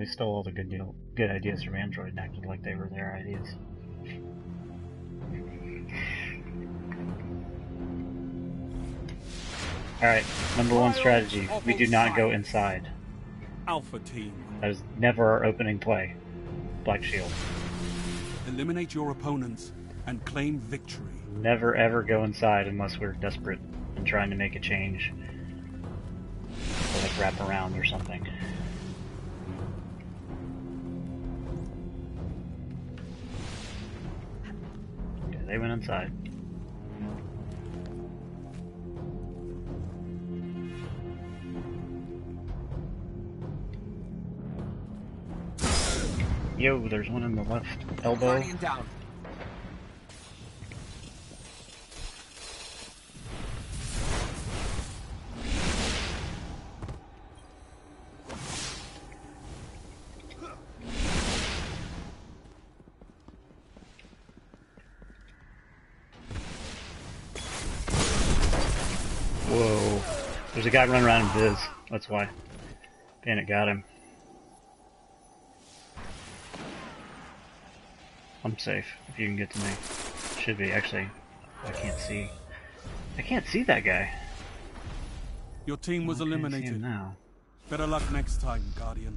They stole all the good ideas from Android and acted like they were their ideas. Alright, number one strategy. We do not go inside. Alpha Team. That is never our opening play. Black Shield. Eliminate your opponents and claim victory. Never ever go inside unless we're desperate and trying to make a change. Or like wrap around or something. Okay, they went inside. Yo, there's one in the left elbow. Guardian down. Whoa. There's a guy running around in Viz. That's why. Bandit got him. I'm safe, if you can get to me. Should be, actually. I can't see. I can't see that guy. Your team was eliminated. Now. Better luck next time, Guardian.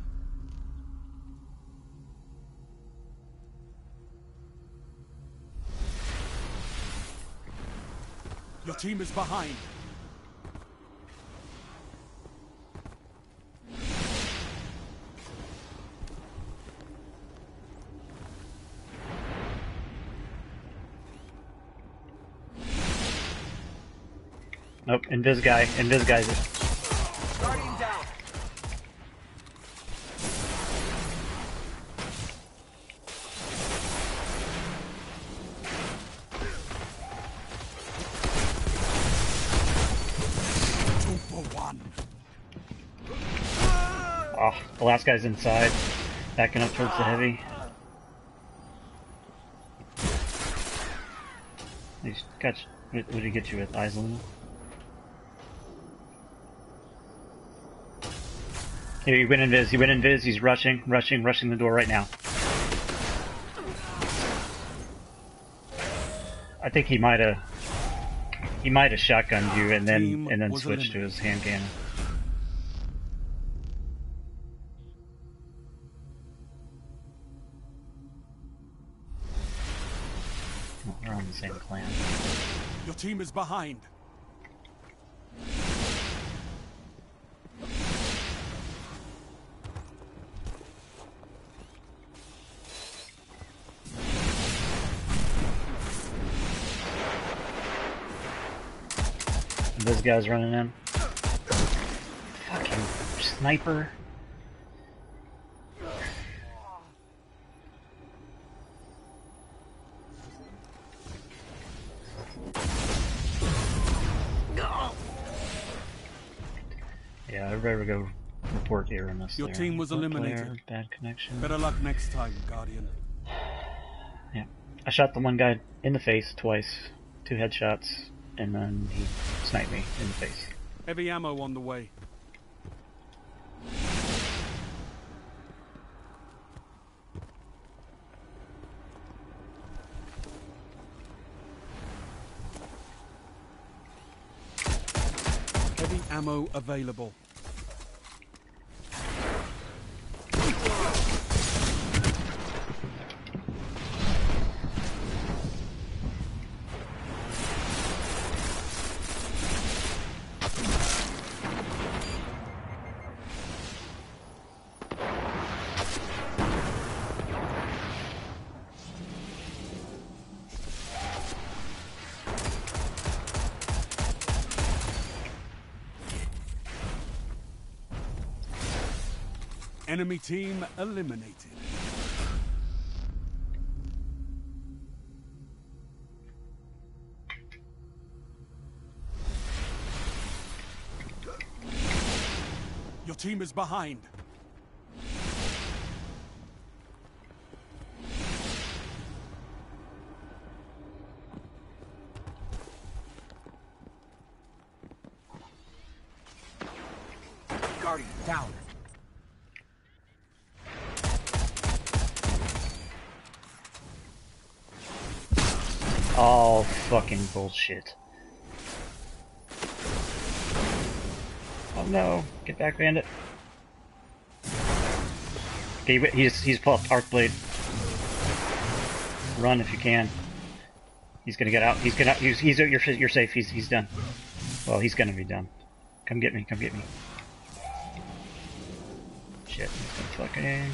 Your team is behind. Nope, Invis guy's Guardian down. Two for one. Oh, the last guy's inside. Backing up towards the heavy. He's got. What did he get you with? Islin? Here, he went invis, he's rushing the door right now. I think he might have shotgunned you and then switched to his hand cannon. Well, we're on the same clan. Your team is behind. This guy's running in. Fucking sniper. Yeah, everybody would go report here on this. Your team was eliminated. Player, bad connection. Better luck next time, Guardian. Yeah. I shot the one guy in the face twice. 2 headshots. And then he sniped me in the face. Heavy ammo on the way. Heavy ammo available. Enemy team eliminated. Your team is behind. Guardian down. Oh, fucking bullshit. Oh no, get back, bandit. Okay, he's pulled up Arc Blade. Run if you can. He's gonna get out. You're safe. He's done. Well, he's gonna be done. Come get me. Come get me. Shit. He's gonna fucking.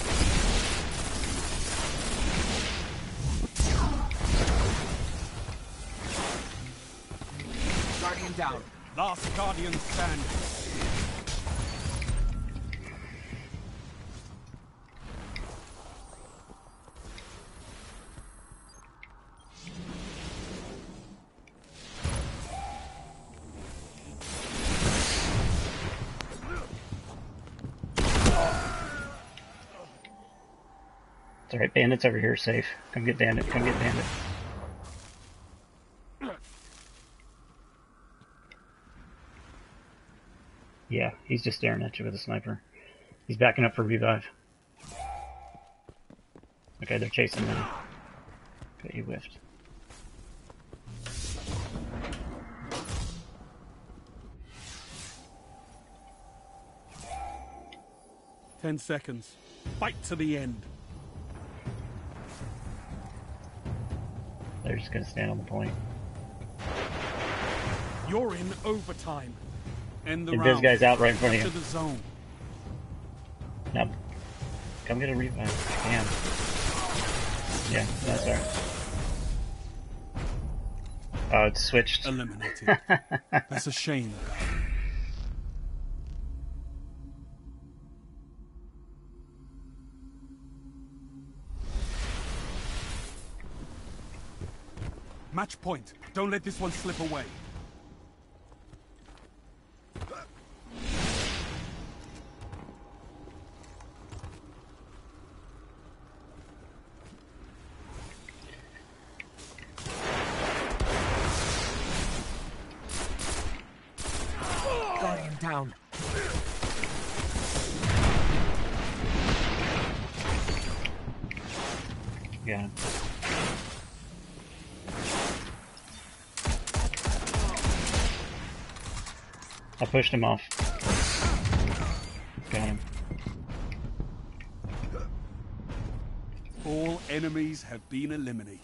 Guardian down. Last Guardian standing. It's alright, bandit's over here safe. Come get bandit. Come get bandit. Yeah, he's just staring at you with a sniper. He's backing up for revive. Okay, they're chasing him. Okay, he whiffed. Ten seconds. Fight to the end. They're just gonna stand on the point. You're in overtime. End the And round. this guy's out right in front of To you. the zone. Now, come get a revive if you can. Yeah, that's alright. Oh, it's switched. Eliminated. That's a shame. Match point. Don't let this one slip away. Guardian down. Yeah. I pushed him off. Got him. All enemies have been eliminated.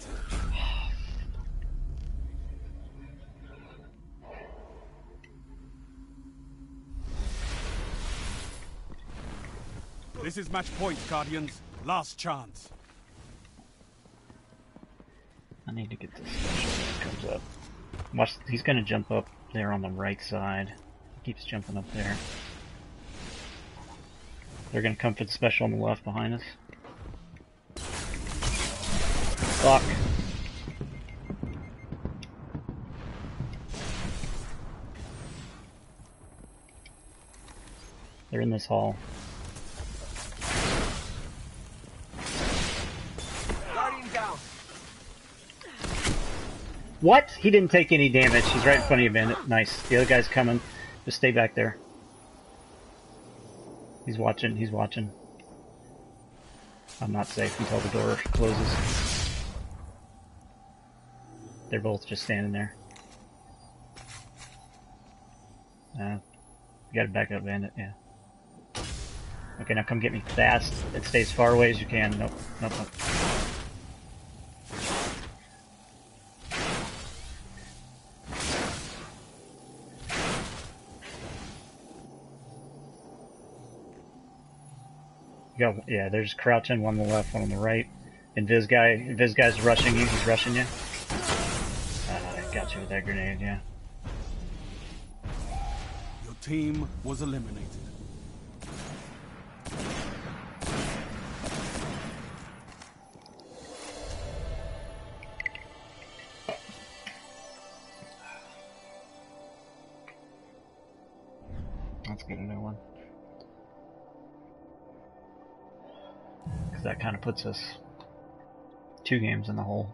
This is match point, Guardians. Last chance. I need to get this special when it comes up. Watch, he's gonna jump up there on the right side. He keeps jumping up there. They're gonna come for the special on the left behind us. Fuck. They're in this hall. Guardian down. What? He didn't take any damage. He's right in front of you, bandit. Nice. The other guy's coming. Just stay back there. He's watching. He's watching. I'm not safe until the door closes. They're both just standing there. You gotta back up, bandit. Yeah. Okay, now come get me fast. It stay as far away as you can. Nope. Nope. Nope. Yeah, they're just crouching, one on the left, one on the right. Invis guy's rushing you, he's rushing you. Got you with that grenade, yeah. Your team was eliminated. Let's get a new one. Because that kind of puts us 2 games in the hole.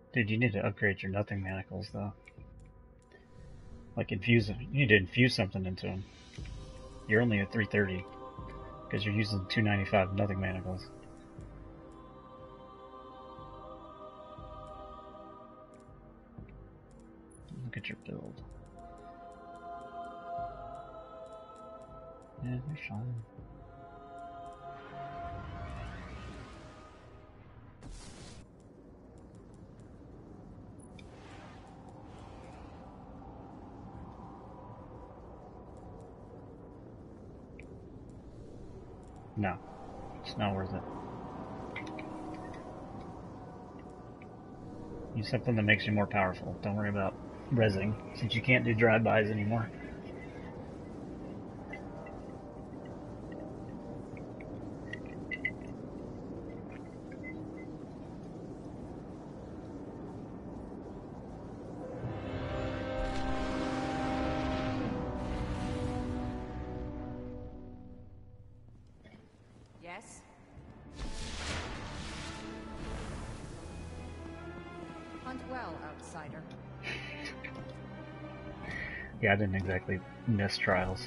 Dude, you need to upgrade your nothing manacles, though. Like, infuse them. You need to infuse something into them. You're only at 330, because you're using 295 nothing manacles. Look at your build. Yeah, you're fine. No, it's not worth it. Use something that makes you more powerful. Don't worry about rezzing, since you can't do drive-bys anymore. Yes? Hunt well, outsider. Yeah, I didn't exactly miss trials.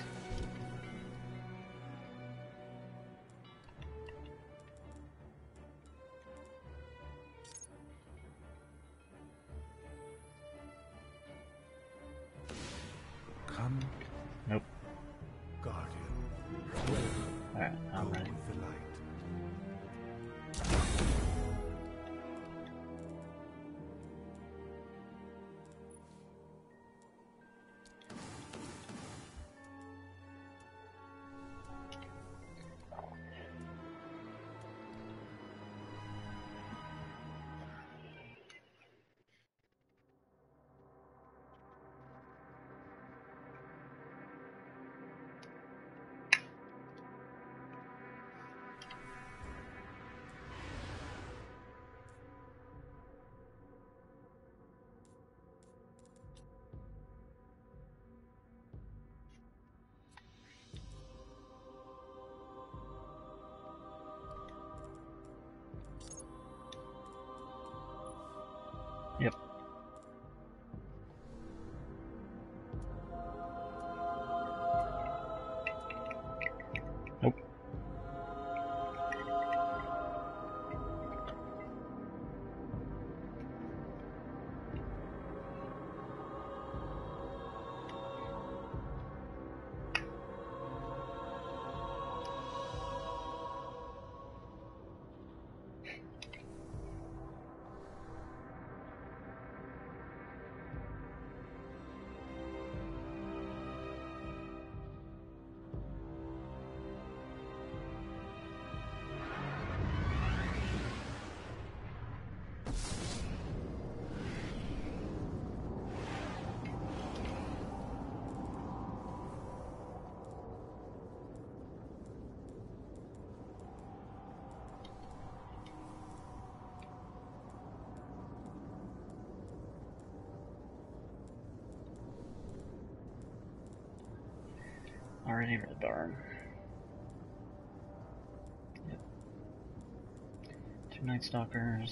Come, Nope. Guardian. Alright, I'm Go ready. with the light. Yep. Nope. Already Red Barn. Yep. 2 Night Stalkers.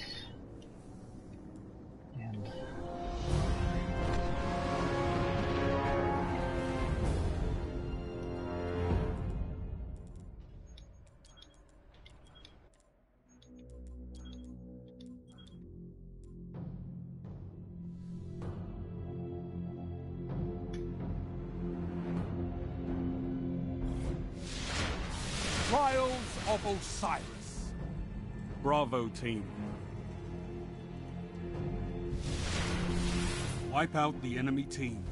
And Trials of Osiris. Bravo, team. Wipe out the enemy team.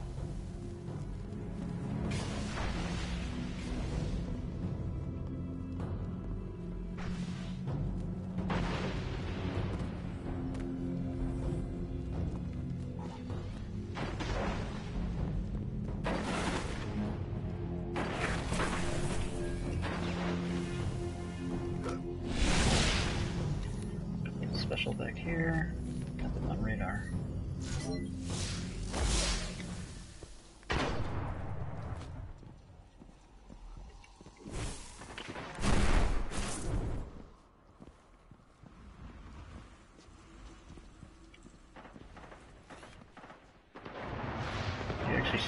special back here. Got them on radar.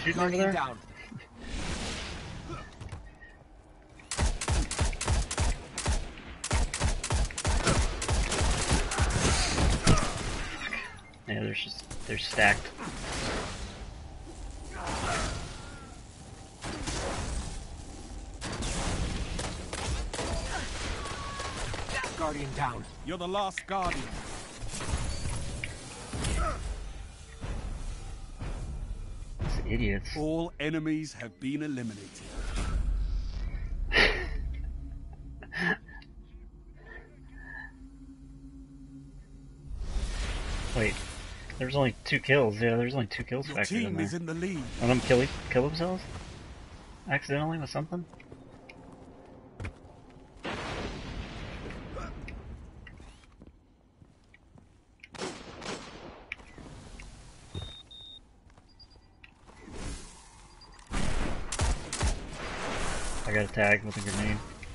shooting over Guardian there? down. Yeah, they're stacked. Guardian down. You're the last Guardian. These idiots. All enemies have been eliminated. Wait, there's only 2 kills. Yeah, there's only 2 kills Your factored in team there. is in the lead. One of them kill themselves? Accidentally with something? I got a tag with a grenade.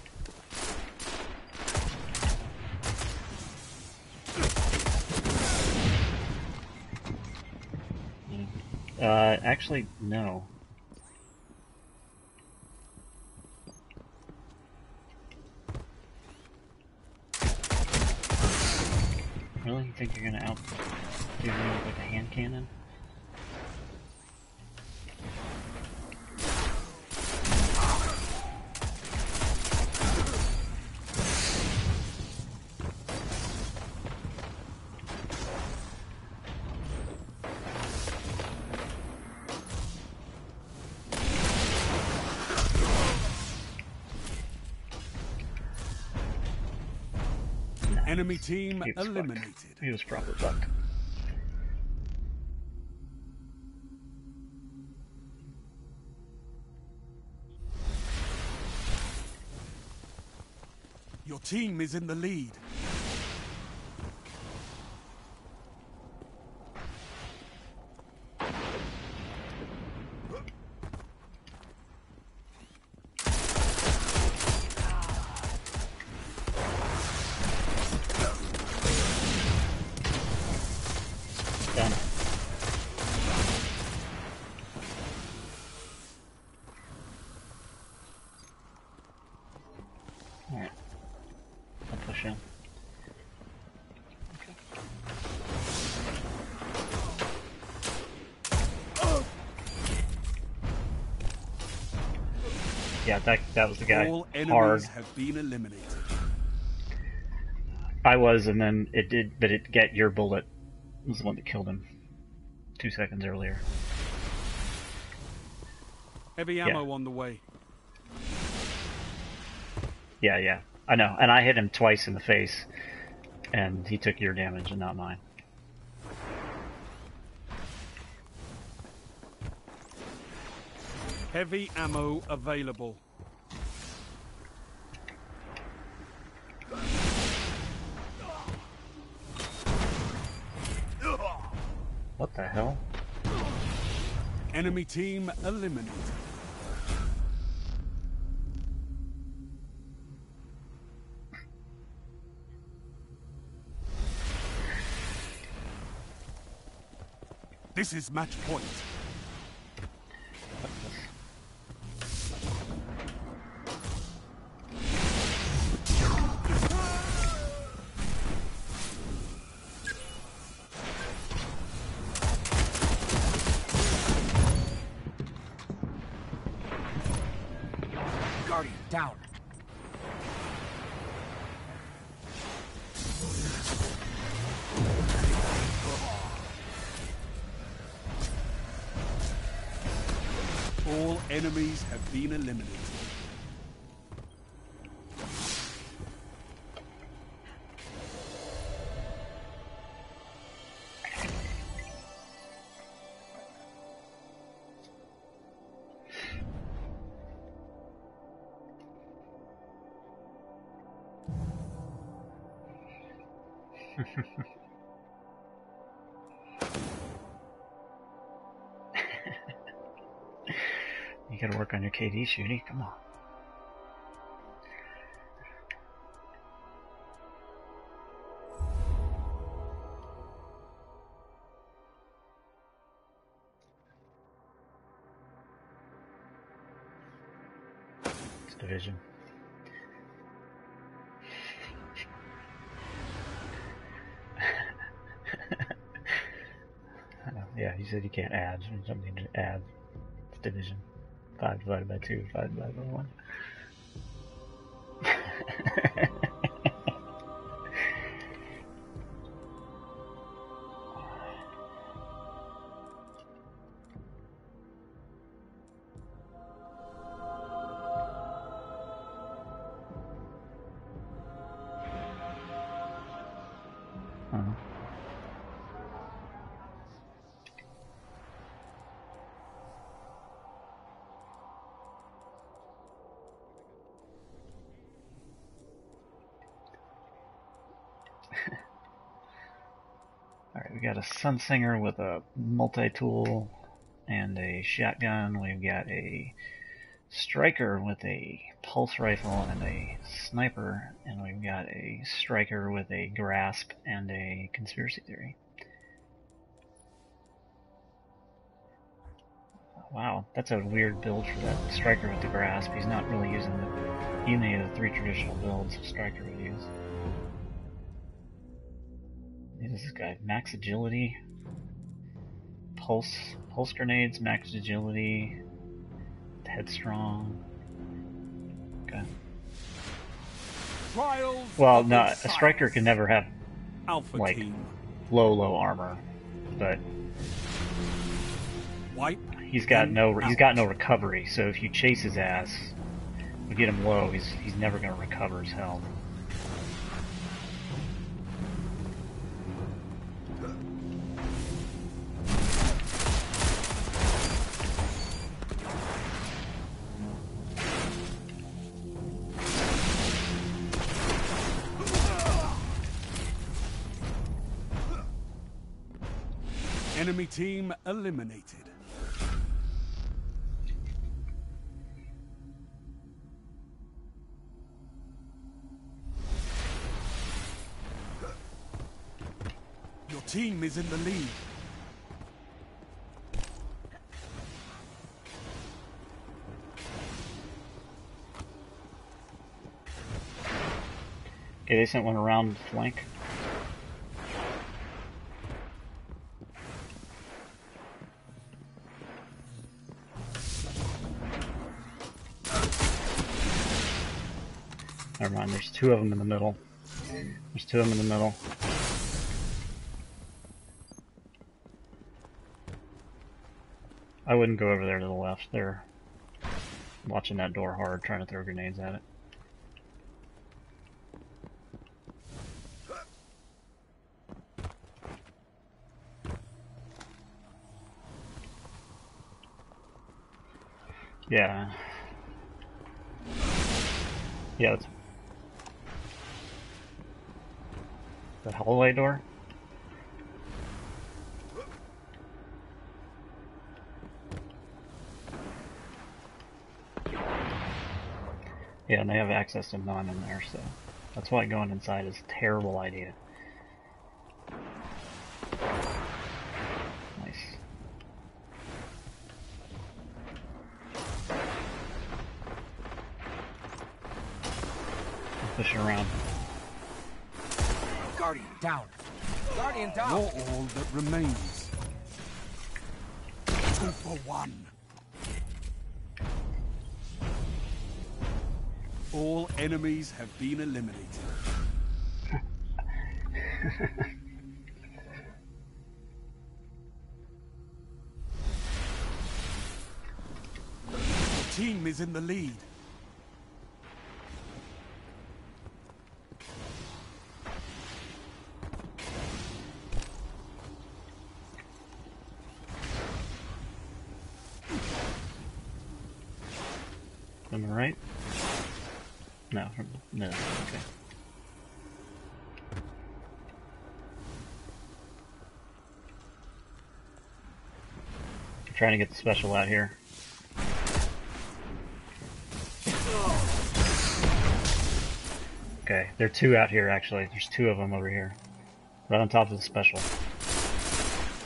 Actually, no. Really? You think you're gonna outdo me with like a hand cannon? Enemy team He was eliminated. fucked. He was probably fucked. Your team is in the lead. Done. Alright. I'll push in. Yeah, that was the guy. All enemies Hard. have been eliminated. I was, and then it did, but it get your bullet was the one that killed him 2 seconds earlier. Heavy ammo on the way. Yeah, I know. And I hit him twice in the face, and he took your damage and not mine. Heavy ammo available. What the hell? Enemy team eliminated. This is match point. Guardian down. All enemies have been eliminated. You gotta work on your KD, Shooty. Come on. Division. Yeah, he said you can't add. Something to add. It's division. 5 divided by 2, 5 divided by 1. Alright, we got a Sunsinger with a multi-tool and a shotgun. We've got a Striker with a pulse rifle and a sniper. And we've got a Striker with a grasp and a conspiracy theory. Wow, that's a weird build for that Striker with the grasp. He's not really using any of the 3 traditional builds Striker would use. What is this guy? Max agility, pulse grenades, max agility, headstrong. Okay. Trials. Well, no, a Striker can never have Alpha like team. low armor, but Wipe. he's got no recovery. So if you chase his ass, you get him low, he's never going to recover his health. Enemy team eliminated. Your team is in the lead. Okay, they sent one around the flank. Never mind, there's 2 of them in the middle. There's 2 of them in the middle. I wouldn't go over there to the left. They're watching that door hard, trying to throw grenades at it. Yeah. Yeah, that's the hallway door. Yeah, and they have access to none in there, so that's why going inside is a terrible idea. Nice. Pushing around. Guardian down. Guardian down. You're all that remains. 2 for 1. All enemies have been eliminated. The team is in the lead. On the right? No, no, okay. I'm trying to get the special out here. Okay, there are 2 out here actually. There's 2 of them over here. Right on top of the special.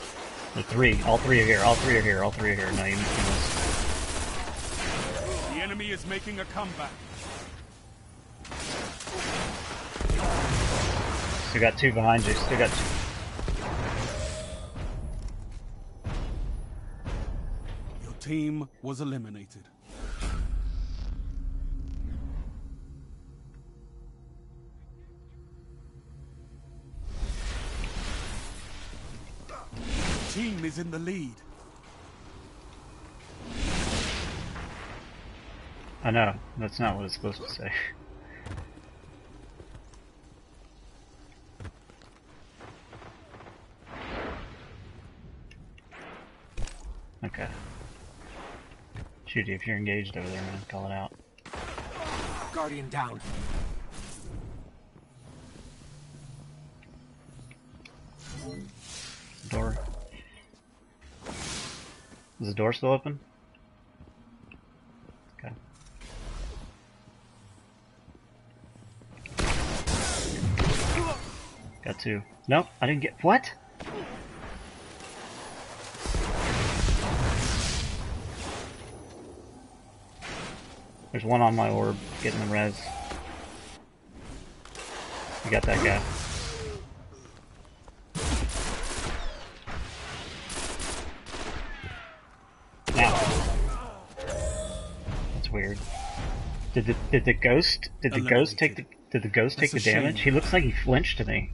There are 3. All 3 are here. All 3 are here. All 3 are here. No, you missed. The enemy is making a comeback. Still got two behind you. Still got two. Your team was eliminated. Your team is in the lead. I know, that's not what it's supposed to say. Okay. Shoot you if you're engaged over there, man. Call it out. Guardian down. Door. Is the door still open? Okay. Got two. Nope, I didn't get. What? There's one on my orb getting the res. You got that guy. Now. That's weird. Did the ghost take the damage? He looks like he flinched to me.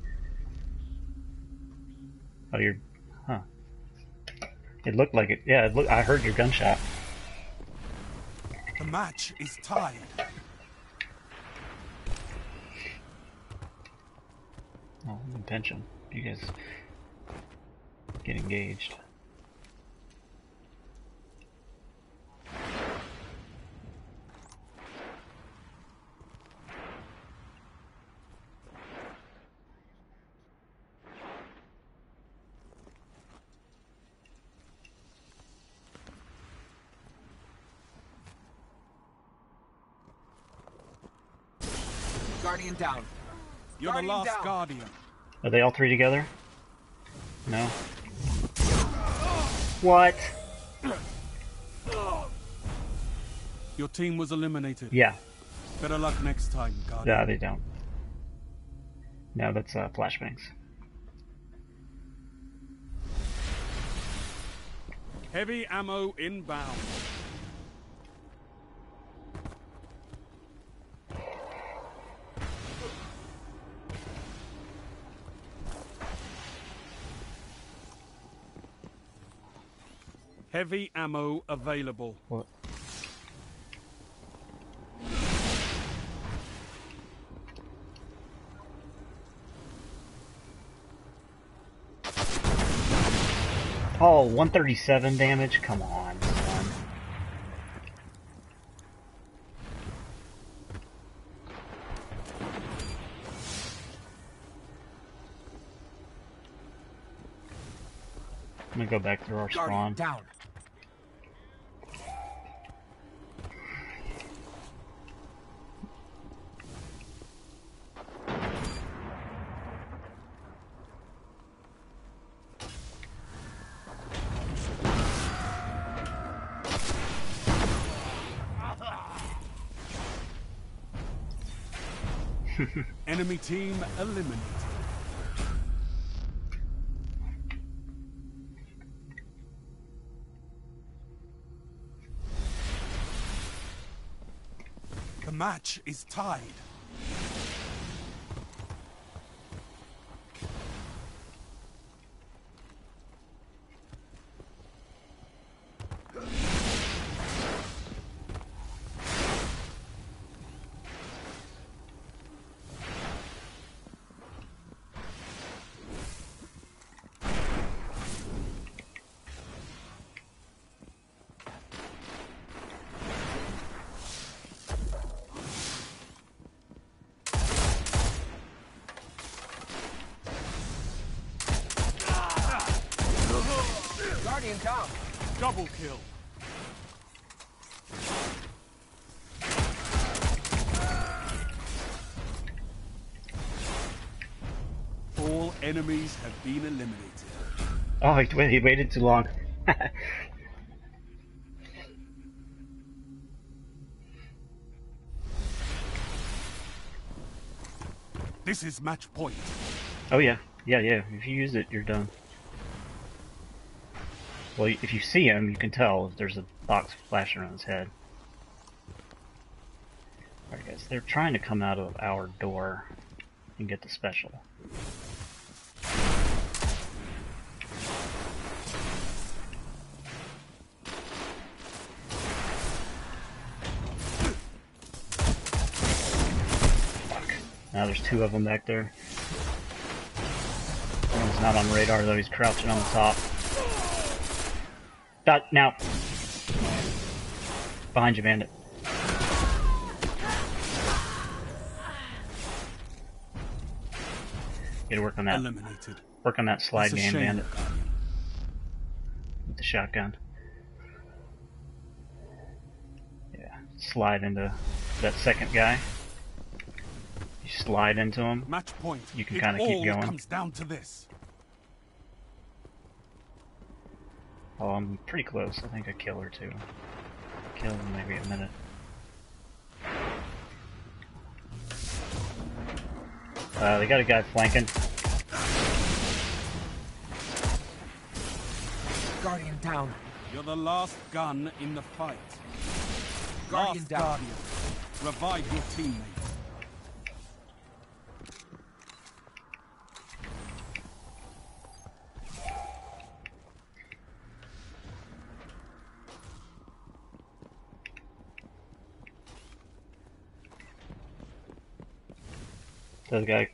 Oh, you're, huh? It looked like it. Yeah, I heard your gunshot. The match is tied. Oh, intention. You guys get engaged. Guardian down. You're the last Guardian. Are they all three together? No. What? Your team was eliminated. Yeah. Better luck next time, Guardian. No, they don't. No, that's flashbangs. Heavy ammo inbound. Heavy ammo available. What? Oh, 137 damage? Come on, son. I'm gonna go back through our spawn. Guardian down. Enemy team eliminated. The match is tied. Guardian down. Double kill. All enemies have been eliminated. Oh, he waited too long. This is match point. Oh yeah, yeah. If you use it, you're done. Well, if you see him, you can tell if there's a box flashing on his head. Alright guys, they're trying to come out of our door and get the special. Fuck. Now there's two of them back there. One's not on radar though, he's crouching on the top. Now! Behind you, bandit. Gotta work on that. Eliminated. Work on that slide That's a game, shame. bandit. With the shotgun. Yeah. Slide into that second guy. You slide into him. Match point. You can It kinda keep all going. comes down to this. Oh, I'm pretty close. I think a kill or two. Kill in maybe a minute. They got a guy flanking. Guardian down. You're the last gun in the fight. Guardian Last down. Guardian. Revive your teammates. The guy.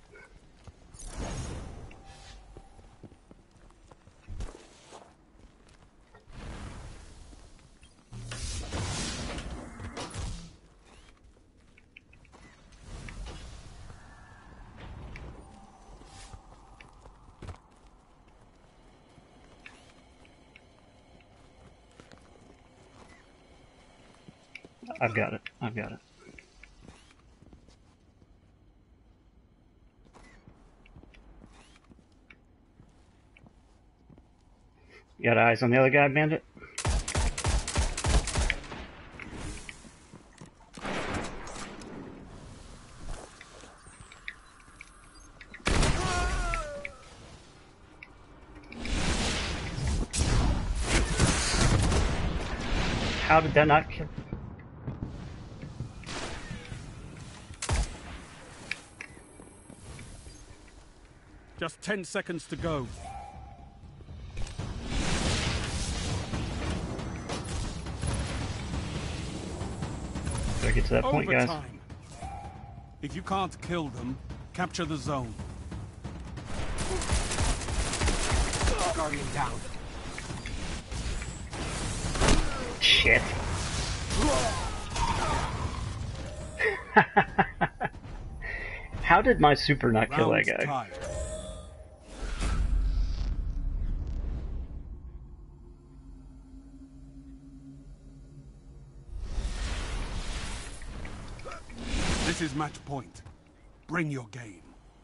I've got it. I've got it. You got eyes on the other guy, bandit? How did that not kill? Just 10 seconds to go. Gotta get to that point, guys. Overtime. If you can't kill them, capture the zone. Guardian down. Shit. How did my super not kill that Round guy? tied. This is match point. Bring your game.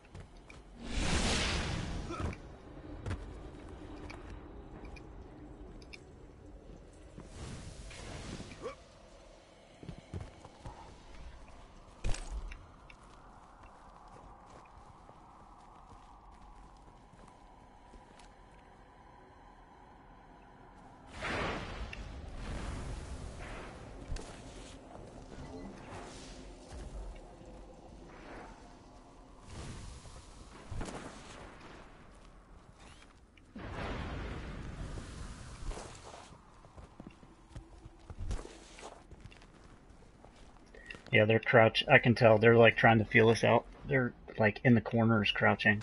Yeah, they're crouch. I can tell they're like trying to feel us out. They're like in the corners crouching.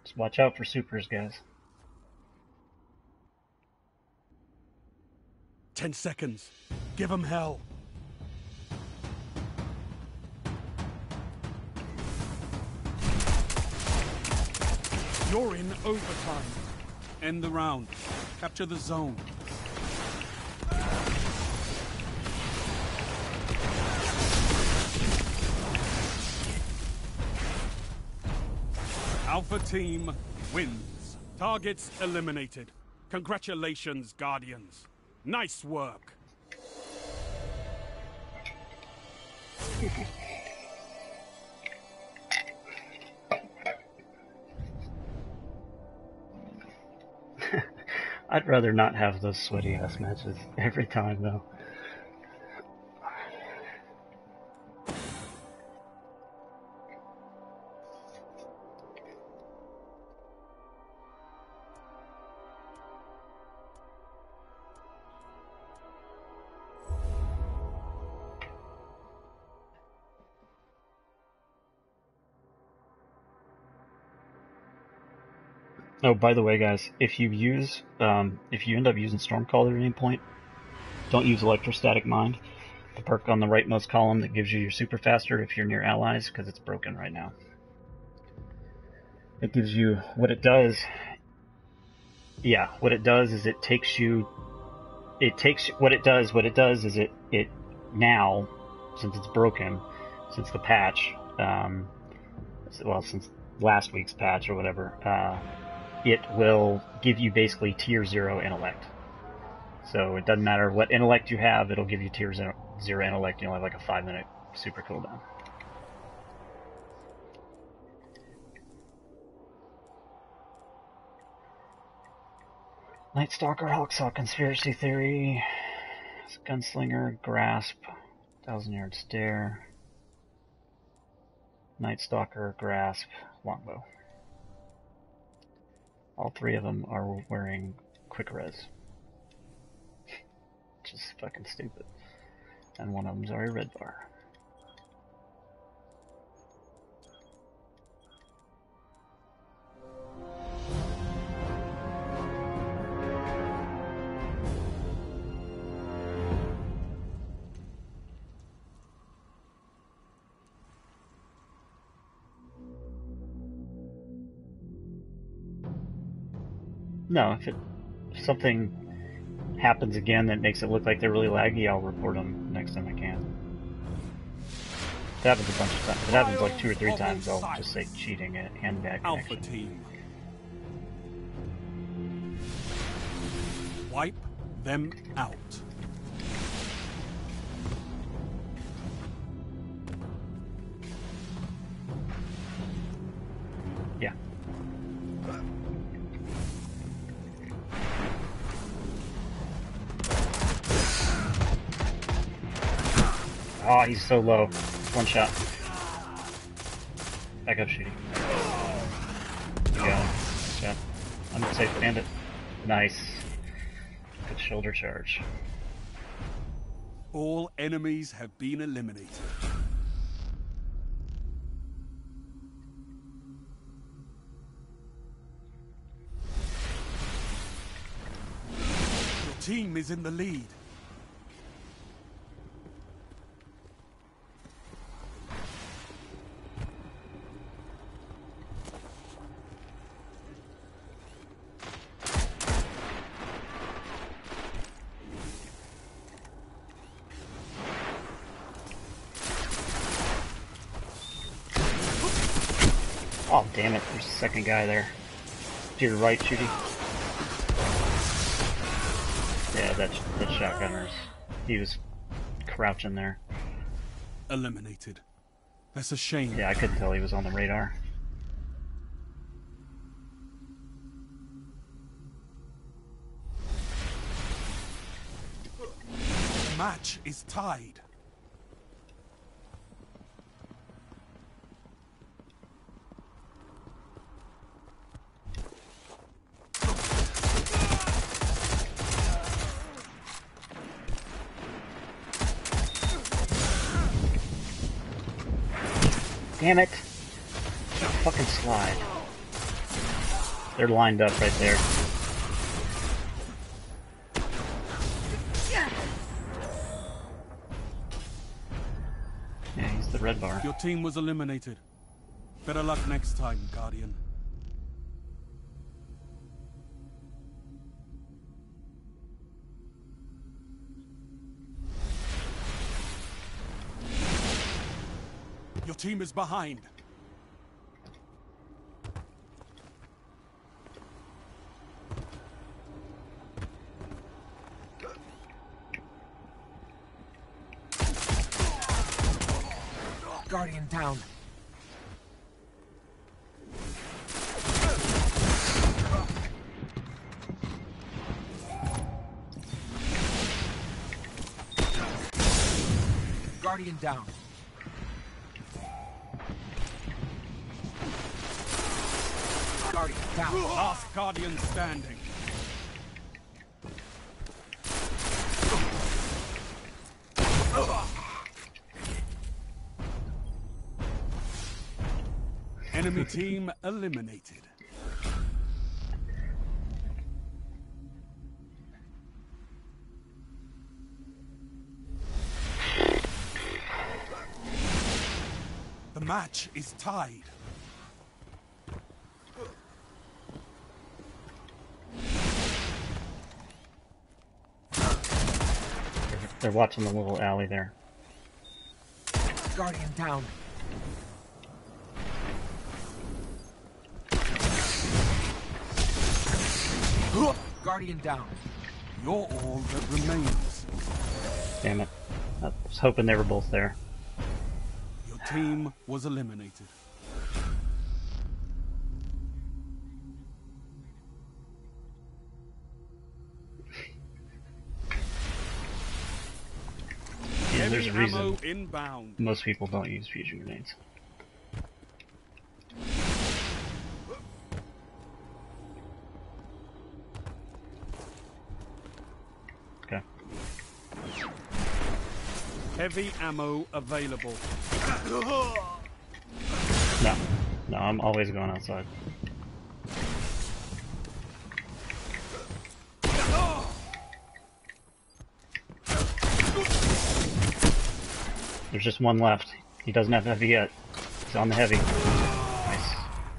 Just watch out for supers, guys. 10 seconds. Give 'em hell. You're in overtime. End the round. Capture the zone. Alpha Team wins. Targets eliminated. Congratulations, Guardians. Nice work. I'd rather not have those sweaty ass matches every time, though. Oh, by the way, guys, if you end up using Stormcaller at any point, don't use Electrostatic Mind, the perk on the rightmost column that gives you your super faster if you're near allies, because it's broken right now. It gives you, what it does is it now, since it's broken, since the patch, since last week's patch or whatever, it will give you basically tier 0 intellect. So it doesn't matter what intellect you have, it'll give you tier 0 intellect. You'll have like a 5-minute super cooldown. Night Stalker, Hawksaw, Conspiracy Theory, Gunslinger, Grasp, 1,000-Yard Stare, Night Stalker, Grasp, Longbow. All three of them are wearing Quick Res. Which is fucking stupid. And one of them's already red bar. No, if something happens again that makes it look like they're really laggy, I'll report them next time I can. If it happens a bunch of times. If it happens like 2 or 3 times, I'll just say cheating and bad connection. Alpha Team. Wipe them out. Yeah. Oh, he's so low. One shot. Back up shooting. You got him. Shot. Unsafe bandit. Nice. Good shoulder charge. All enemies have been eliminated. Your team is in the lead. Oh, damn it. There's a second guy there. To your right, Judy. Yeah, that shotgunner's... He was crouching there. Eliminated. That's a shame. Yeah, I couldn't tell he was on the radar. The match is tied. Damn it! Fucking slide. They're lined up right there. Yeah, he's the red bar. Your team was eliminated. Better luck next time, Guardian. Your team is behind. Guardian down. Guardian down. Guardian down. Last Guardian standing. Enemy team eliminated. The match is tied. They're watching the little alley there. Guardian down. Guardian down. You're all that remains. Damn it. I was hoping they were both there. Your team was eliminated. Yeah, there's a Heavy ammo reason inbound. most people don't use fusion grenades. Okay. Heavy ammo available. No, I'm always going outside. There's just one left. He doesn't have heavy yet. He's on the heavy. Nice.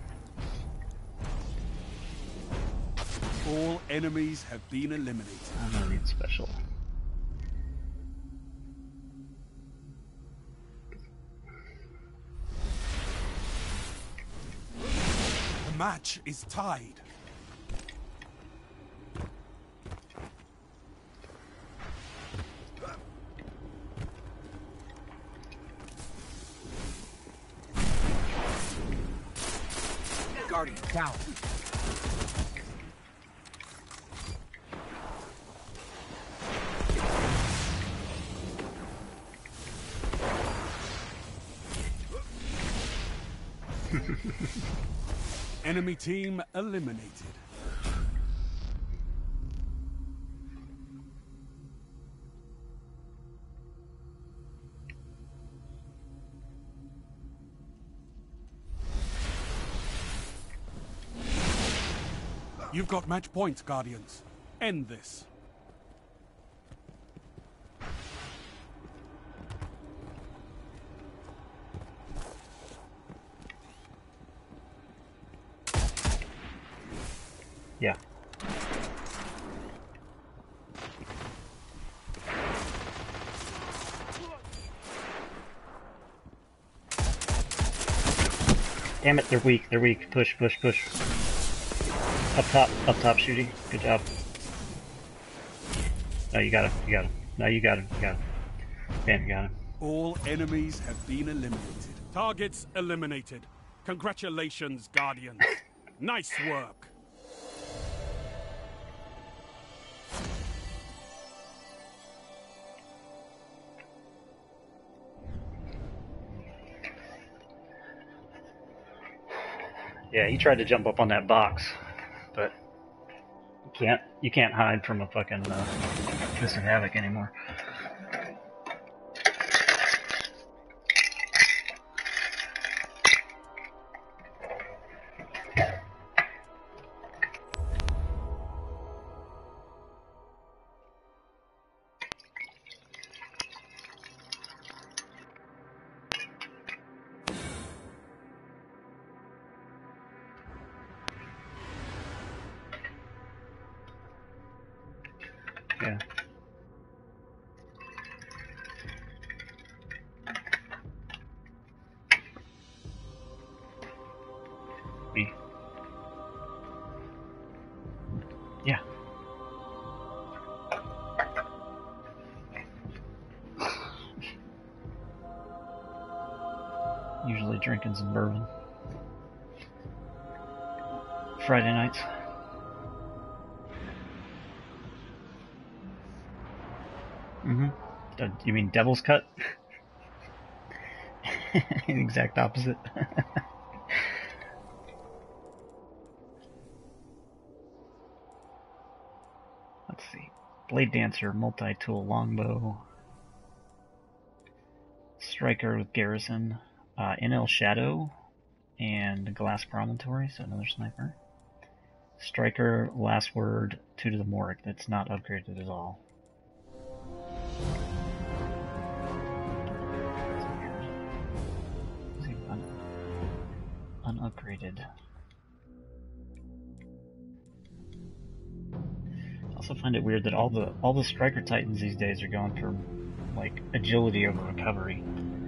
All enemies have been eliminated. I'm gonna need special. The match is tied. Guardian down. Enemy team eliminated. You've got match points, Guardians. End this. Yeah. Damn it, they're weak, they're weak. Push, push, push. Up top shooting. Good job. No, you got him, you got him. No, you got him, you got him. Bam, you got him. All enemies have been eliminated. Targets eliminated. Congratulations, Guardians. Nice work. Yeah, he tried to jump up on that box, but you can't hide from a fucking Mr. Havoc anymore. Usually drinking some bourbon. Friday nights. You mean Devil's Cut? Exact opposite. Let's see. Blade Dancer, multi-tool longbow. Striker with Garrison. NL Shadow and Glass Promontory, so another sniper. Striker, Last Word, 2 to the Morgue. That's not upgraded at all. Unupgraded. I also find it weird that all the Striker Titans these days are going for like agility over recovery.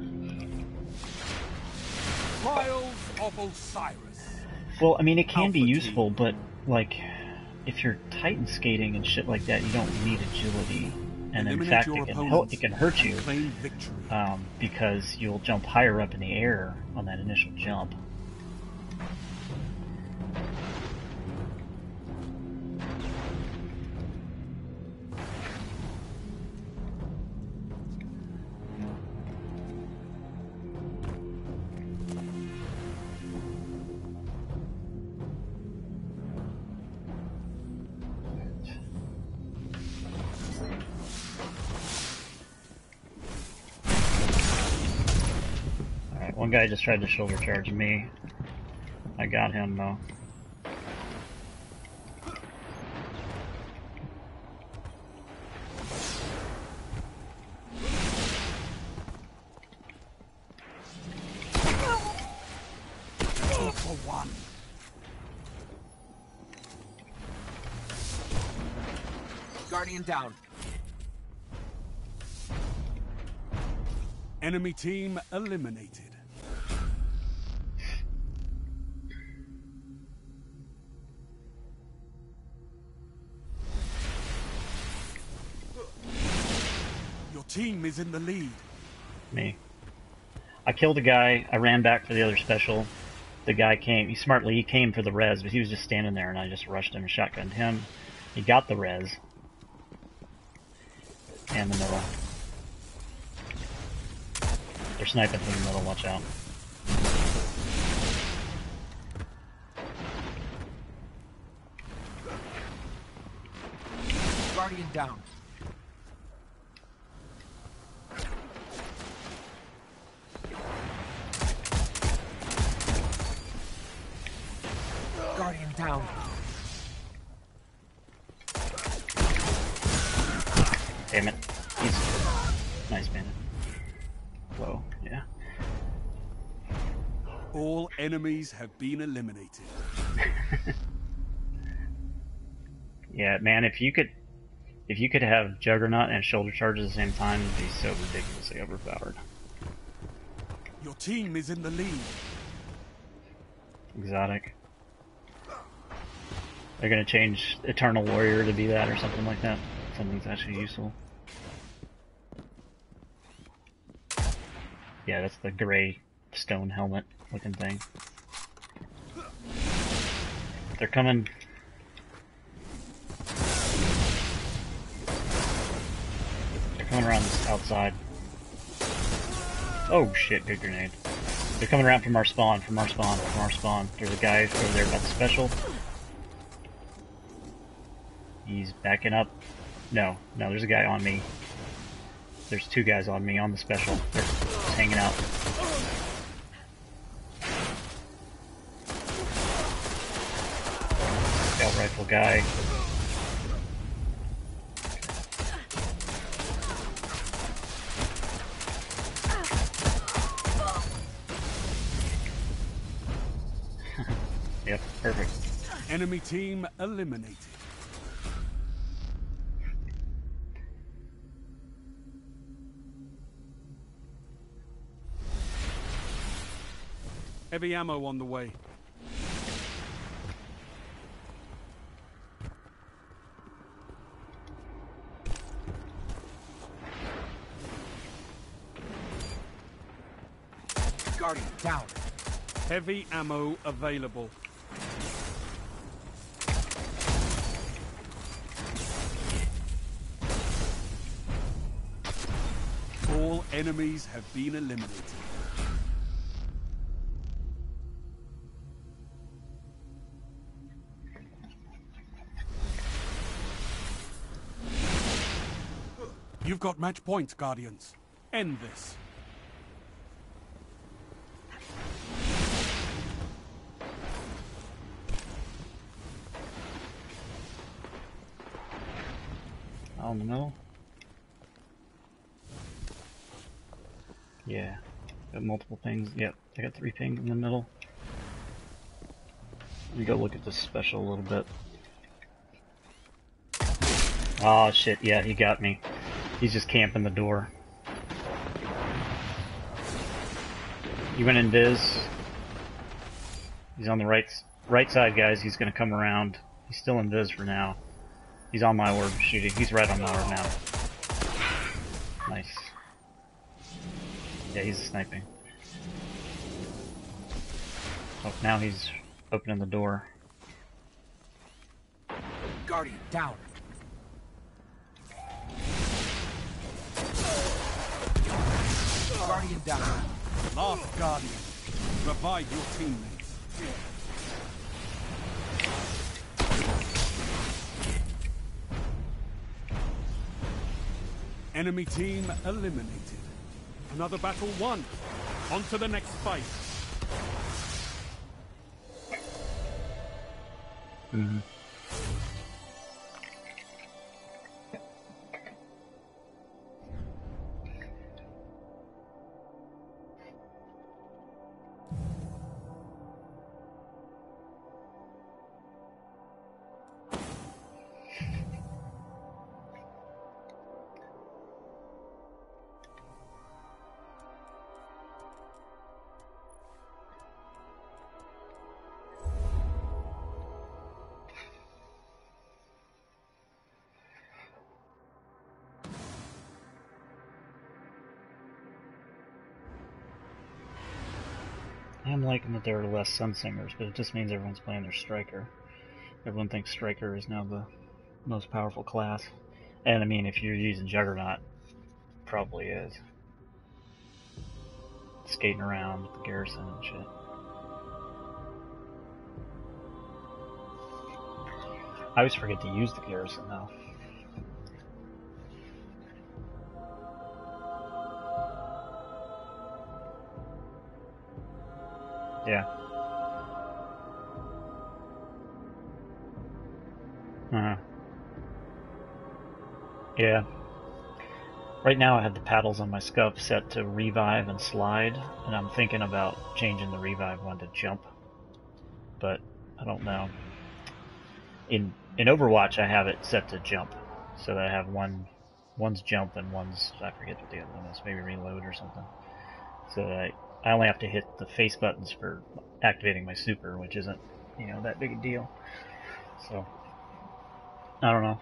Trials of Osiris. Well, I mean it can be Alpha useful, team. but like if you're Titan skating and shit like that, you don't need agility. And in Eliminate fact, your it opponents can hurt you and claim victory. because you'll jump higher up in the air on that initial jump. One guy just tried to shoulder charge me. I got him though. Two for one. Guardian down. Enemy team eliminated. Your team is in the lead. Me. I killed a guy. I ran back for the other special. The guy came. He came for the res, but he was just standing there, and I just rushed him and shotgunned him. He got the res. And the middle. They're sniping from the middle. Watch out. Guardian down. Guardian down. Damn it. He's nice bandit. Whoa, yeah. All enemies have been eliminated. Yeah, man, if you could have Juggernaut and shoulder charge at the same time, it'd be so ridiculously overpowered. Your team is in the lead. Exotic. They're gonna change Eternal Warrior to be that or something like that. Something that's actually useful. Yeah, that's the gray stone helmet looking thing. They're coming. They're coming around this outside. Oh shit, good grenade. They're coming around from our spawn, from our spawn. There's a guy over there about the special. He's backing up. No, there's a guy on me. There's 2 guys on me on the special. They're hanging out. Scout rifle guy. Yep, perfect. Enemy team eliminated. Heavy ammo on the way. Guardian down. Heavy ammo available. All enemies have been eliminated. You've got match points, Guardians. End this. Oh no. Yeah. Got multiple pings. Yep, I got 3 pings in the middle. Let me go look at this special a little bit. Oh shit, yeah, he got me. He's just camping the door. He went in Viz. He's on the right side, guys. He's gonna come around. He's still in Viz for now. He's on my orb shooting. He's right on my orb now. Nice. Yeah, he's sniping. Oh, now he's opening the door. Guardian down. Guardian down. Last Guardian. Revive your teammates. Enemy team eliminated. Another battle won. On to the next fight. Mm-hmm. I'm liking that there are less Sunsingers, but it just means everyone's playing their Striker. Everyone thinks Striker is now the most powerful class. And I mean, if you're using Juggernaut, probably is. Skating around with the garrison and shit. I always forget to use the garrison though. Yeah. Uh-huh. Yeah. Right now I have the paddles on my scuff set to revive and slide, and I'm thinking about changing the revive one to jump. But I don't know. In Overwatch I have it set to jump. So that I have one's jump and one's, I forget what the other one is, maybe reload or something. So that I only have to hit the face buttons for activating my super, which isn't, that big a deal. So, I don't know.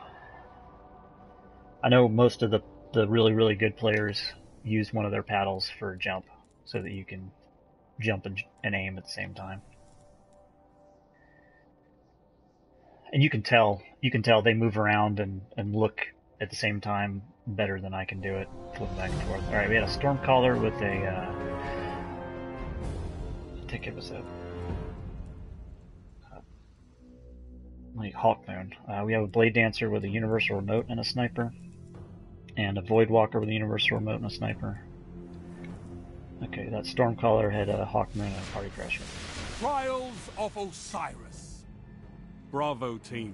I know most of the really, really good players use one of their paddles for jump, so that you can jump and aim at the same time. And you can tell they move around and look at the same time better than I can do it, flipping back and forth. Alright, we had a Stormcaller with a, tick it was a like Hawkmoon. We have a Blade Dancer with a Universal Remote and a Sniper, and a Voidwalker with a Universal Remote and a Sniper. Okay, that Stormcaller had a Hawkmoon and a Party Crasher. Trials of Osiris. Bravo team.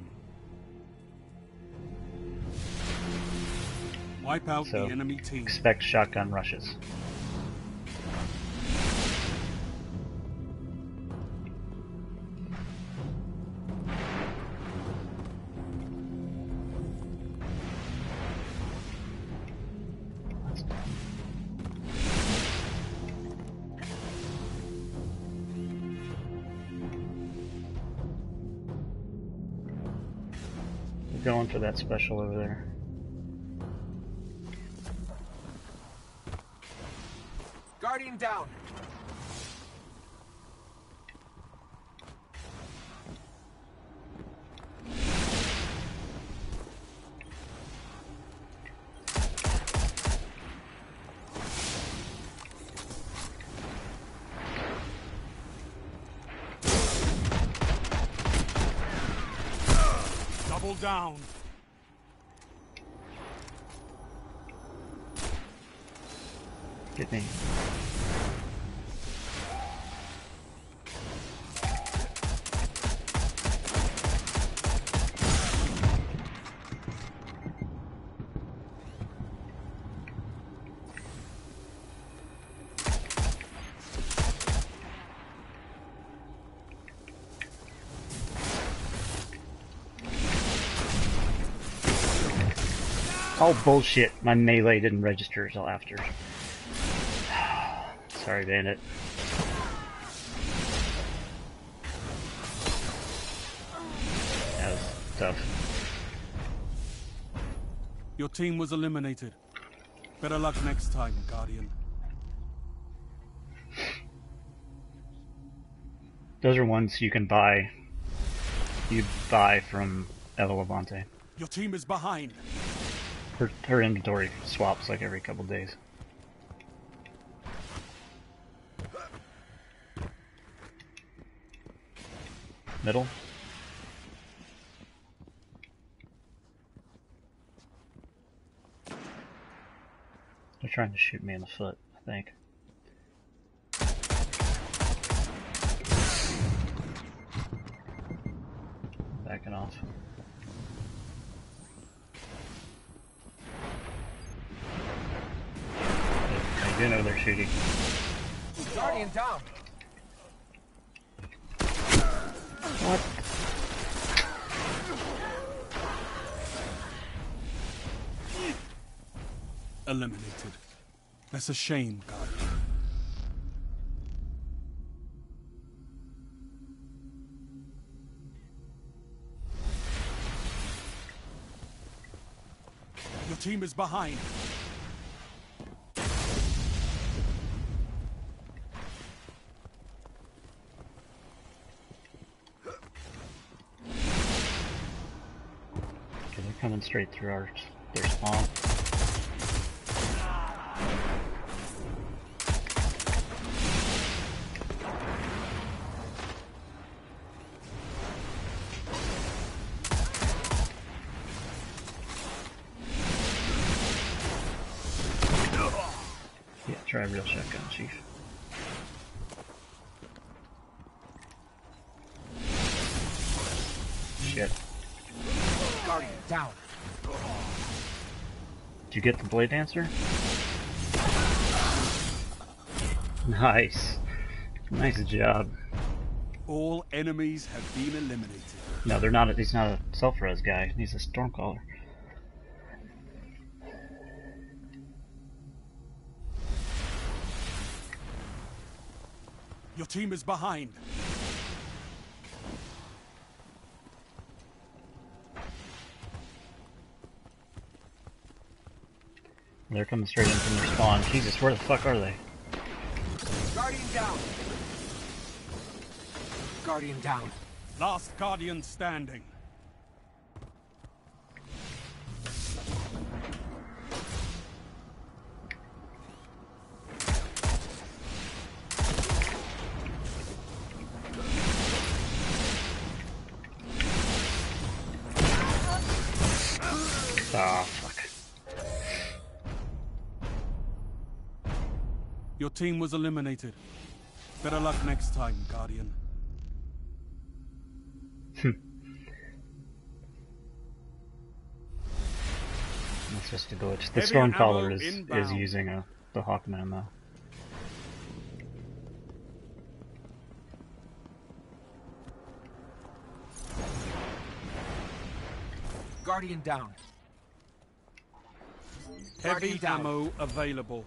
Wipe out So, the enemy team. expect shotgun rushes. We're going for that special over there. Guardian down. Double down. Get me. Oh, bullshit. My melee didn't register until after. Sorry, Bandit. That was tough. Your team was eliminated. Better luck next time, Guardian. Those are ones you can buy. You buy from Eva Levante. Your team is behind. Her inventory swaps like every couple days. Middle. They're trying to shoot me in the foot, I think. Backing off. I do know they're shooting. Guardian down. What? Eliminated. That's a shame, Guardian. Your team is behind. Okay, they're coming straight through their spawn. Yeah, try a real shotgun, Chief. Shit. Guardian down. Did you get the Blade Dancer? Nice. Nice job. All enemies have been eliminated. No, they're not. He's not a self-res guy. He's a Stormcaller. Your team is behind. They're coming straight in from their spawn. Jesus, where the fuck are they? Guardian down. Guardian down. Last Guardian standing. Ah, fuck. Your team was eliminated. Better luck next time, Guardian. That's just a glitch. The Heavy ammo Stormcaller is inbound. using the Hawkman though. Guardian down. Heavy Guardian down. ammo available.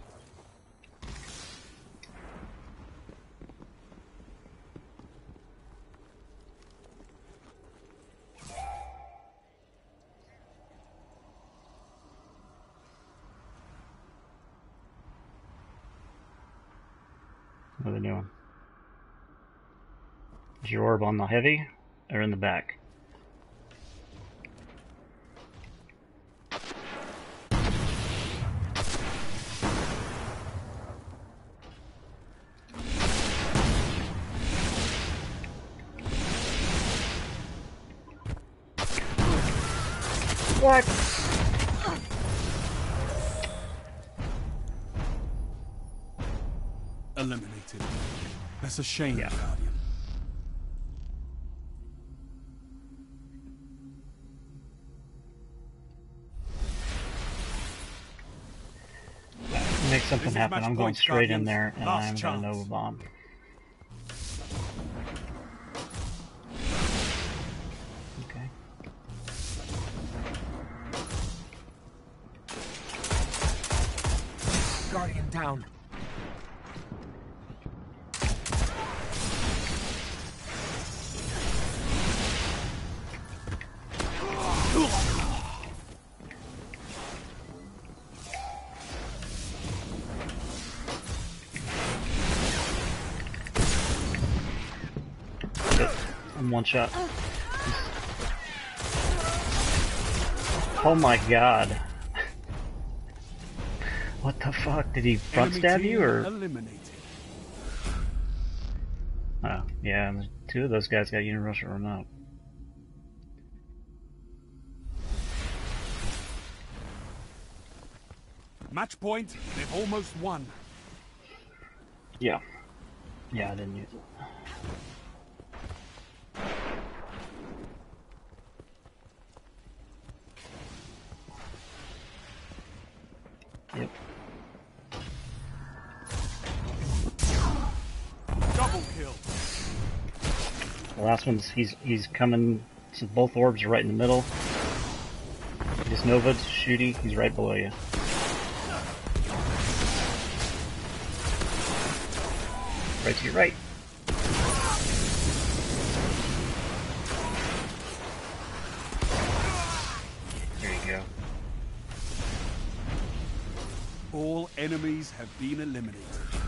What are they doing? Is your orb on the heavy or in the back? What? Eliminated. That's a shame, Yeah. Guardian. Make something This is happen. match I'm going point, straight in Guardians. there, and Last I'm going to chance. Nova Bomb. Okay. Guardian down. I'm one shot. Oh my god. What the fuck? Did he front Enemy stab team you or? eliminated. Oh, yeah, and two of those guys got universal remote. Match point. They've almost won. Yeah. Yeah, I didn't use it. Yep. Double kill. The last one's he's coming. So both orbs are right in the middle. This Nova's shooty. He's right below you. Right to your right. There you go. All enemies have been eliminated.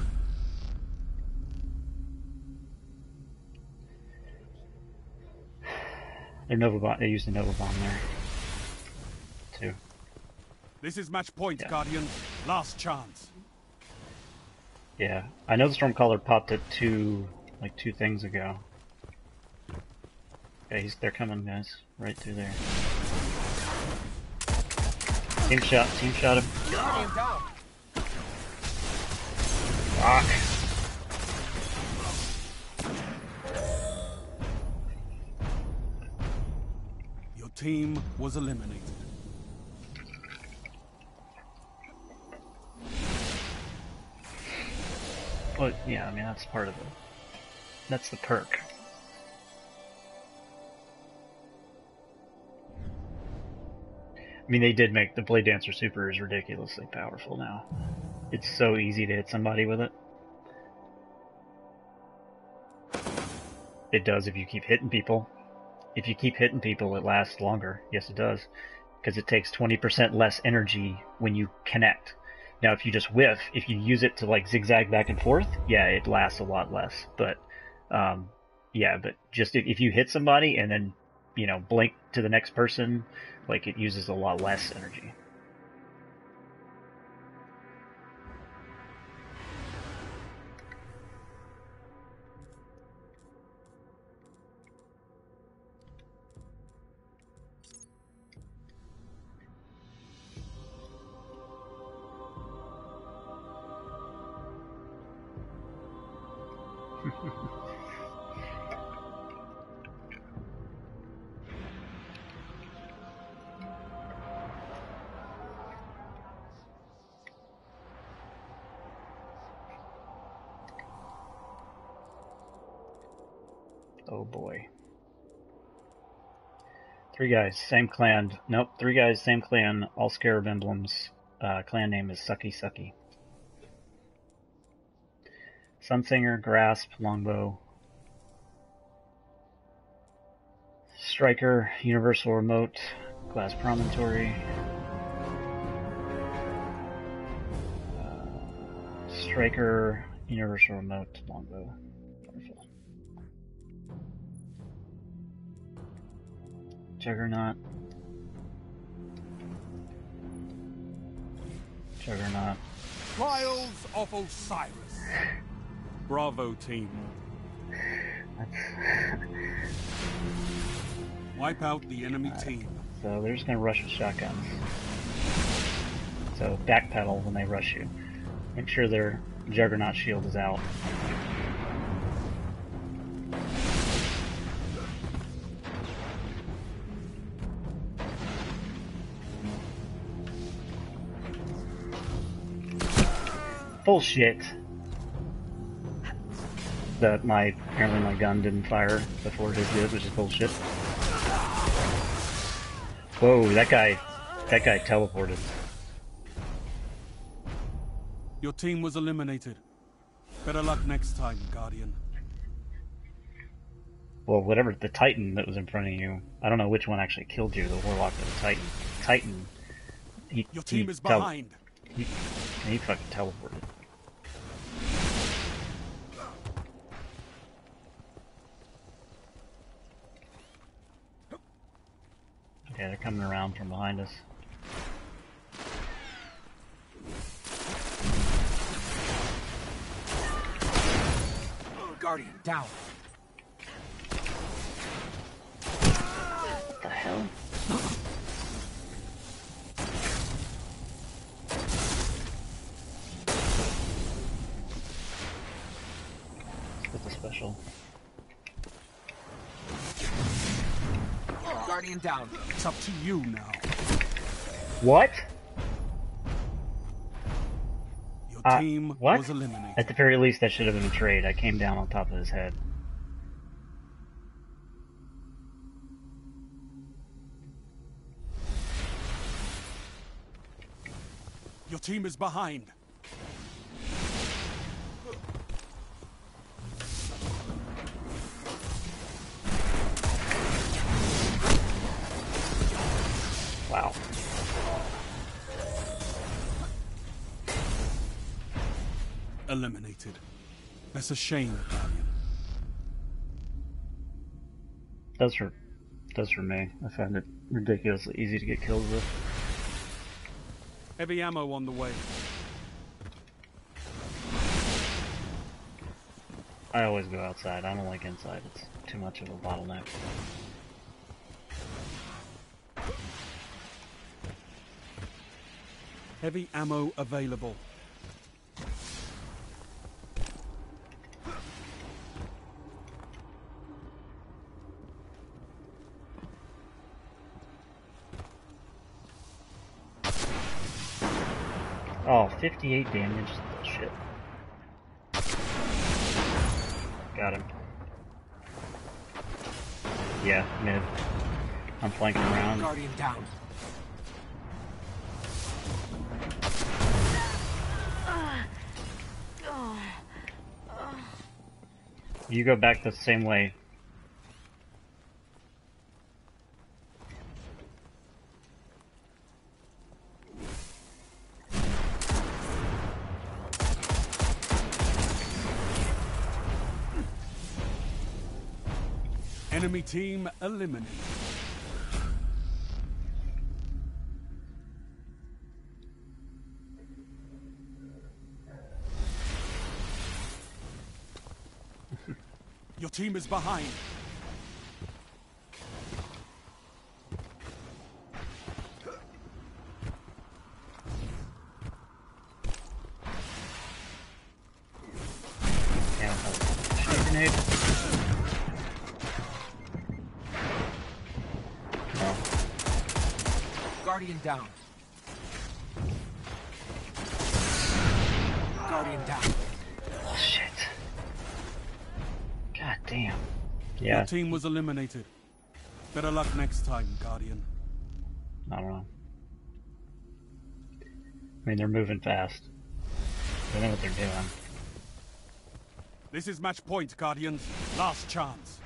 They're Nova Bomb. They used the Nova Bomb there too. This is match point, Yeah. Guardian. Last chance. Yeah, I know the Stormcaller popped it two things ago. Okay, they're coming, guys. Right through there. Team shot him. Guardian down. Fuck. Your team was eliminated. Well, yeah, I mean, that's part of it. That's the perk. I mean, they did make the Blade Dancer Super is ridiculously powerful now. It's so easy to hit somebody with it. It does if you keep hitting people. If you keep hitting people, it lasts longer. Yes, it does. Because it takes 20% less energy when you connect. Now, if you just whiff, if you use it to like zigzag back and forth, yeah, it lasts a lot less. But, yeah, but just if you hit somebody and then, you know, blink to the next person, like it uses a lot less energy. Oh boy. 3 guys, same clan. Nope, 3 guys, same clan, all Scarab emblems. Clan name is Sucky Sucky. Sunsinger, Grasp, Longbow. Striker, Universal Remote, Glass Promontory. Striker, Universal Remote, Longbow. Wonderful. Juggernaut. Juggernaut. Trials of Osiris. Bravo, team. That's... Wipe out the enemy team. So they're just gonna rush with shotguns. So backpedal when they rush you. Make sure their Juggernaut shield is out. Bullshit. That apparently my gun didn't fire before his did, which is bullshit. Whoa, that guy teleported. Your team was eliminated. Better luck next time, Guardian. Well, whatever, the Titan that was in front of you, I don't know which one actually killed you, the Warlock or the Titan. Titan, Your team is behind. He fucking teleported. Okay, they're coming around from behind us. Guardian, down. What the hell? What's the special? Guardian down. It's up to you now. What? Your team what? was eliminated. At the very least, that should have been a trade. I came down on top of his head. Your team is behind. Wow. Eliminated. That's a shame, Guardian. Does for me. I find it ridiculously easy to get killed with. Heavy ammo on the way. I always go outside. I don't like inside. It's too much of a bottleneck. Heavy ammo available. Oh, 58 damage. Shit. Got him. Yeah, mid. I'm flanking around. Guardian down. You go back the same way. Enemy team eliminated. Your team is behind. Yeah, grenade. No. Guardian down. Guardian down. Oh, shit. God damn. Your Yeah, team was eliminated. Better luck next time, Guardian. I don't know. I mean, they're moving fast. They know what they're doing. This is match point, Guardians. Last chance.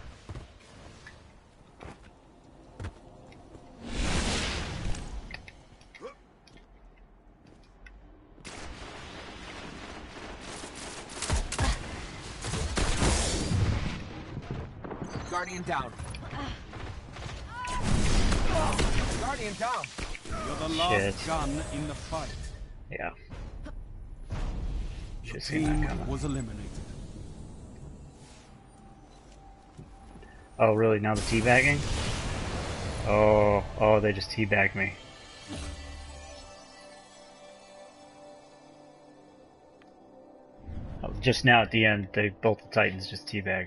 Guardian down. Guardian down. You're the last Shit. gun in the fight. Yeah. Your Should see that team coming. was eliminated. Oh, really? Now the teabagging? Oh, they just teabagged me. Oh, just now at the end, both the Titans just teabagged.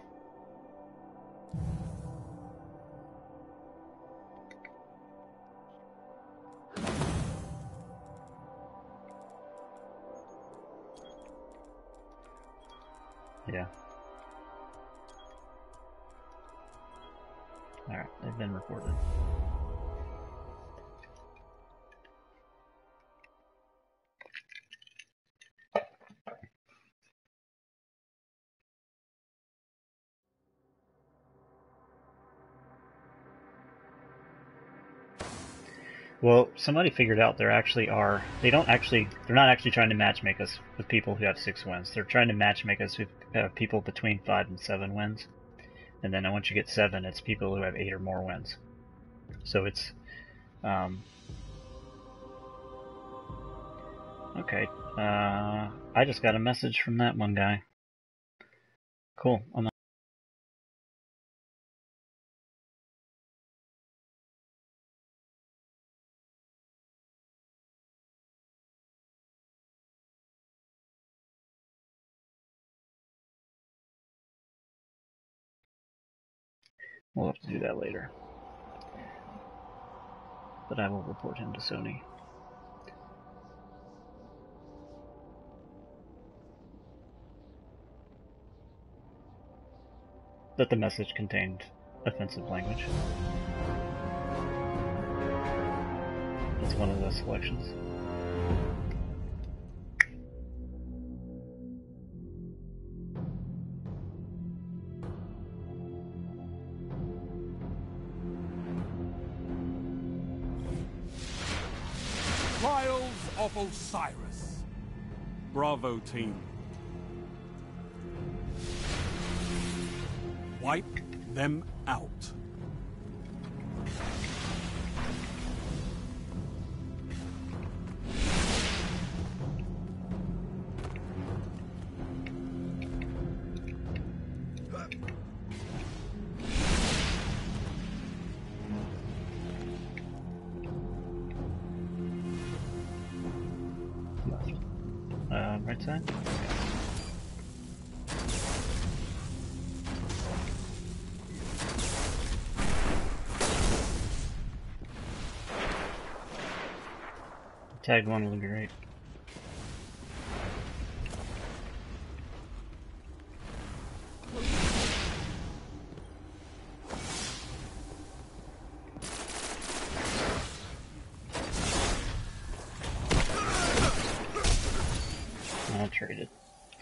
Yeah. Alright, they've been reported. Well, somebody figured out they're not actually trying to matchmake us with people who have 6 wins. They're trying to matchmake us with people between 5 and 7 wins. And then once you get 7, it's people who have 8 or more wins. So it's, okay, I just got a message from that one guy. Cool, we'll have to do that later. But I will report him to Sony. That the message contained offensive language. It's one of the selections. Trials of Osiris. Bravo team. Wipe them out. Right side? Tag one will be great. I'll trade it.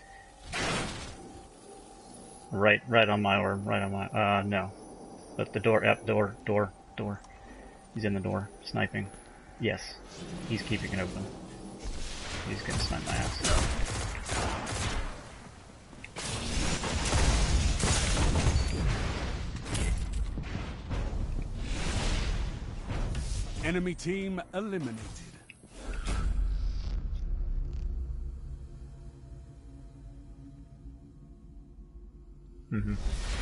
Right on my orb, right on my, no. But the door, door. He's in the door, sniping. Yes, he's keeping it open. He's gonna snipe my ass. Enemy team eliminated. Mm-hmm.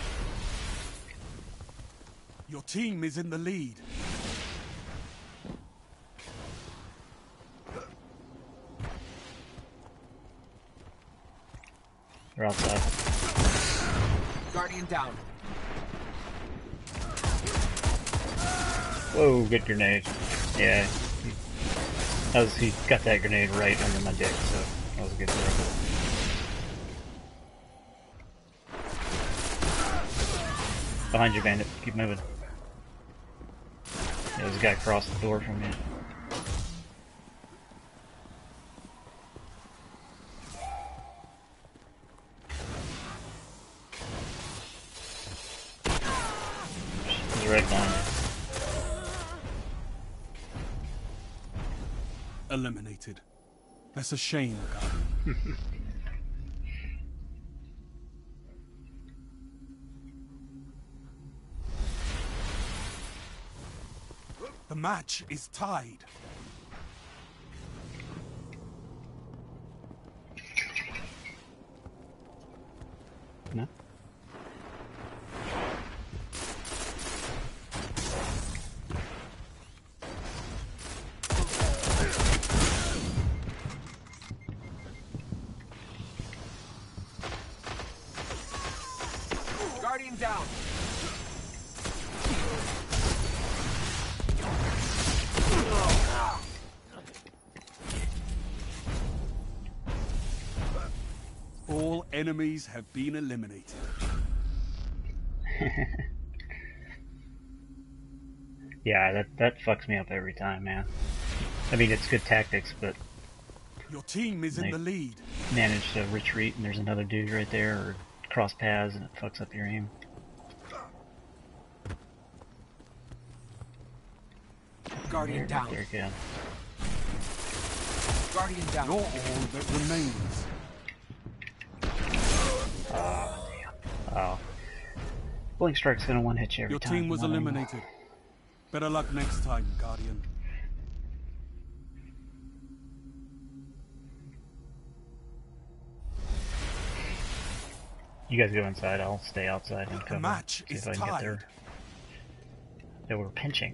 Your team is in the lead. They're outside. Guardian down. Whoa, good grenade. Yeah. He got that grenade right under my dick, so that was a good throw. Behind you, bandit. Keep moving. Yeah, there's a guy across the door from you. He's right behind you. Eliminated. That's a shame, Guardian. The match is tied. No? Guardian down. All enemies have been eliminated. Yeah, that fucks me up every time, man. I mean, it's good tactics, but Your team is in the lead. manage to retreat and there's another dude right there, or cross paths and it fucks up your aim. Guardian down. There you go. Guardian down. You're all that remains. Oh. Blink Strike's gonna one-hit you every Your time. team was eliminated. Better luck next time, Guardian. You guys go inside, I'll stay outside and cover. The match see is if I can get tied. there. They were pinching.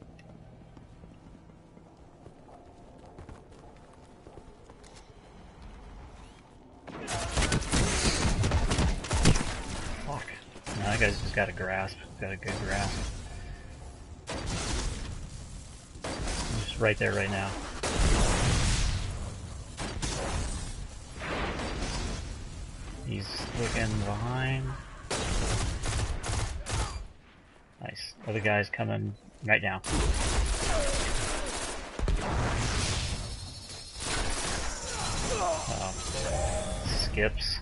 Fuck. No, that guy's just got a grasp. Got a good grasp. He's just right there right now. He's looking behind. Nice. Other guy's coming right now. Skips.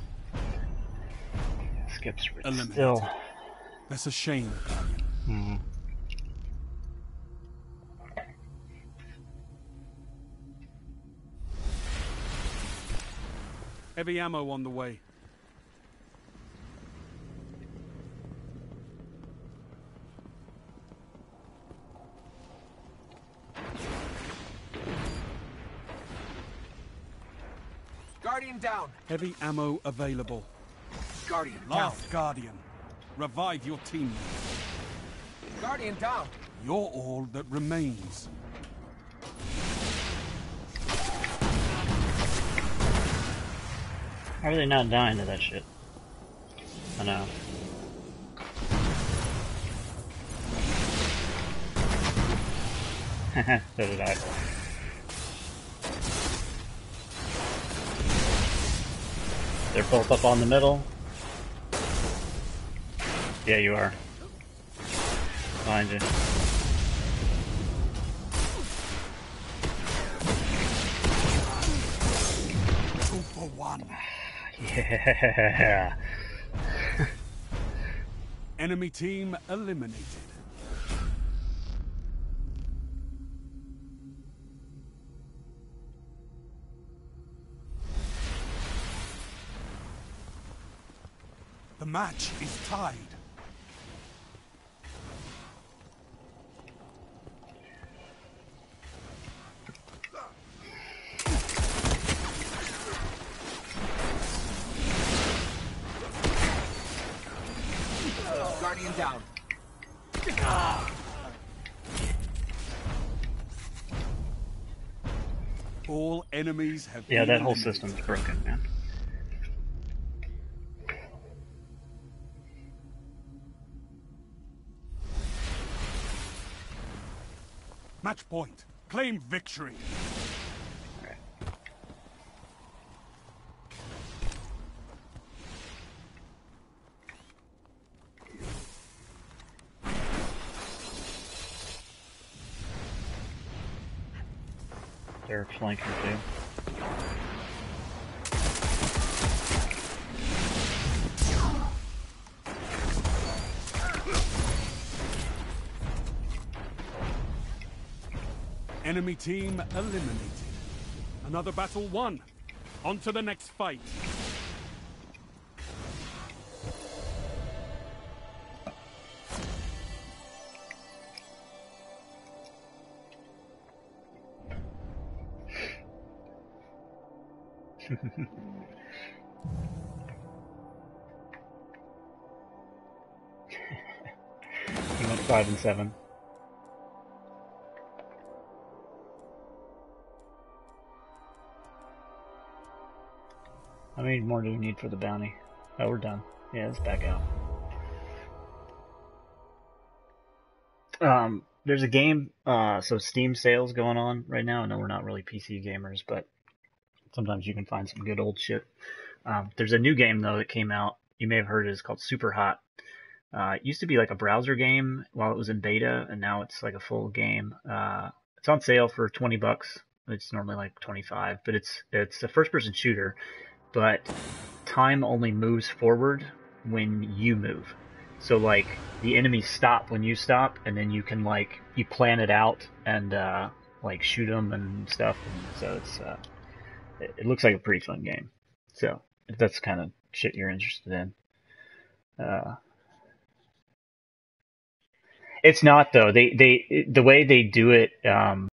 Skips Eliminated. still. That's a shame, Guardian. Hmm. Heavy ammo on the way. Guardian down. Heavy ammo available. Guardian down. Last Guardian. Revive your teammate. Guardian down. You're all that remains. How are they not dying to that shit? I know. So did I. They're both up on the middle. Yeah, you are. Behind you. 2 for 1. Yeah. Enemy team eliminated. The match is tied. Guardian down. All enemies have Yeah, been that whole eliminated. system's broken, man. Match point. Claim victory. They're flanking too. Enemy team eliminated. Another battle won. On to the next fight. He went 5 and 7. How many more do we need for the bounty? Oh, we're done. Yeah, let's back out. There's a game, so Steam sales going on right now. I know we're not really PC gamers, but sometimes you can find some good old shit. There's a new game though that came out. You may have heard it. It's called Super Hot. It used to be like a browser game while it was in beta, and now it's like a full game. It's on sale for $20. It's normally like 25, but it's a first-person shooter, but time only moves forward when you move. So like the enemies stop when you stop, and then you can like you plan it out and like shoot them and stuff. And so it looks like a pretty fun game. So if that's kind of shit you're interested in, uh, it's not though. The way they do it.